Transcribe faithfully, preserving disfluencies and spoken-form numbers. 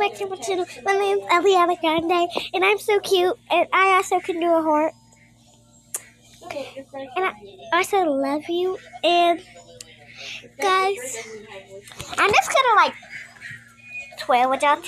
back to my channel. My name's Eliana Grande, and I'm so cute, and I also can do a heart. And I also love you, and guys, I'm just gonna like twirl with y'all.